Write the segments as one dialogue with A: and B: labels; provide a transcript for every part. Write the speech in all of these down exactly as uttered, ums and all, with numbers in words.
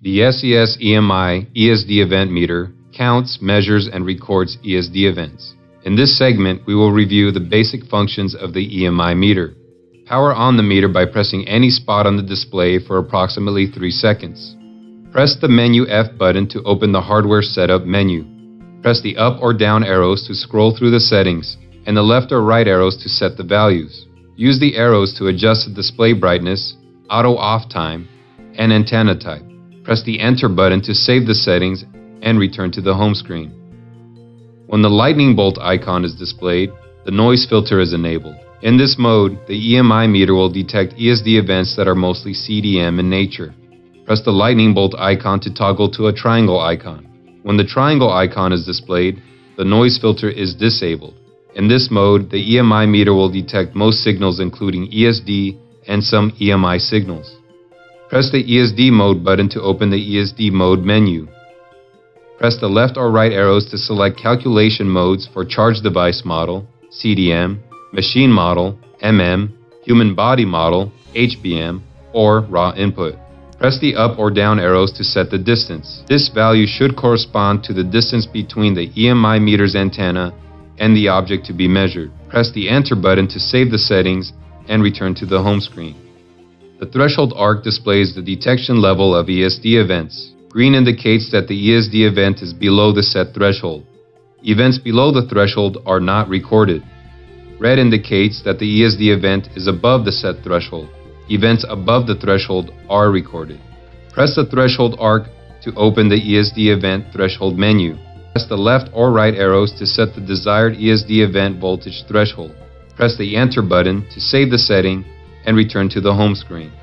A: The S E S E M I E S D event meter counts, measures, and records E S D events. In this segment, we will review the basic functions of the E M I meter. Power on the meter by pressing any spot on the display for approximately three seconds. Press the Menu F button to open the Hardware Setup menu. Press the up or down arrows to scroll through the settings, and the left or right arrows to set the values. Use the arrows to adjust the display brightness, auto off time, and antenna type. Press the Enter button to save the settings and return to the home screen. When the lightning bolt icon is displayed, the noise filter is enabled. In this mode, the E M I meter will detect E S D events that are mostly C D M in nature. Press the lightning bolt icon to toggle to a triangle icon. When the triangle icon is displayed, the noise filter is disabled. In this mode, the E M I meter will detect most signals including E S D and some E M I signals. Press the E S D mode button to open the E S D mode menu. Press the left or right arrows to select calculation modes for charge device model, C D M, machine model, M M, human body model, H B M, or raw input. Press the up or down arrows to set the distance. This value should correspond to the distance between the E M I meter's antenna and the object to be measured. Press the Enter button to save the settings and return to the home screen. The threshold arc displays the detection level of E S D events. Green indicates that the E S D event is below the set threshold. Events below the threshold are not recorded. Red indicates that the E S D event is above the set threshold. Events above the threshold are recorded. Press the threshold arc to open the E S D event threshold menu. Press the left or right arrows to set the desired E S D event voltage threshold. Press the Enter button to save the setting and return to the home screen.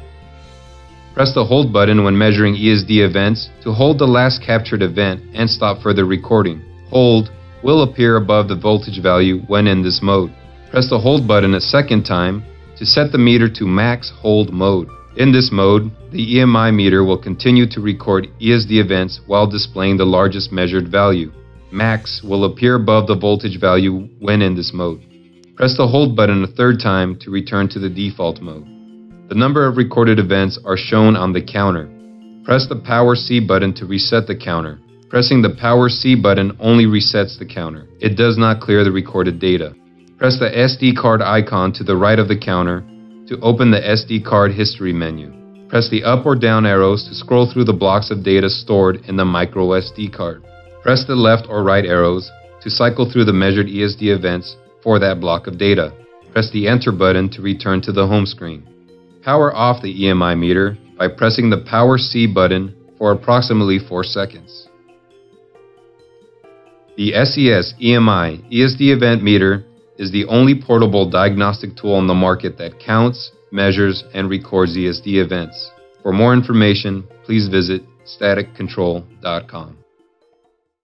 A: Press the Hold button when measuring E S D events to hold the last captured event and stop further recording. Hold will appear above the voltage value when in this mode. Press the Hold button a second time to set the meter to max hold mode. In this mode, the E M I meter will continue to record E S D events while displaying the largest measured value. Max will appear above the voltage value when in this mode. Press the Hold button a third time to return to the default mode. The number of recorded events are shown on the counter. Press the Power C button to reset the counter. Pressing the Power C button only resets the counter. It does not clear the recorded data. Press the S D card icon to the right of the counter to open the S D card history menu. Press the up or down arrows to scroll through the blocks of data stored in the micro S D card. Press the left or right arrows to cycle through the measured E S D events for that block of data. Press the Enter button to return to the home screen. Power off the E M I meter by pressing the Power C button for approximately four seconds. The S E S E M I E S D event meter is the only portable diagnostic tool on the market that counts, measures, and records E S D events. For more information, please visit static control dot com.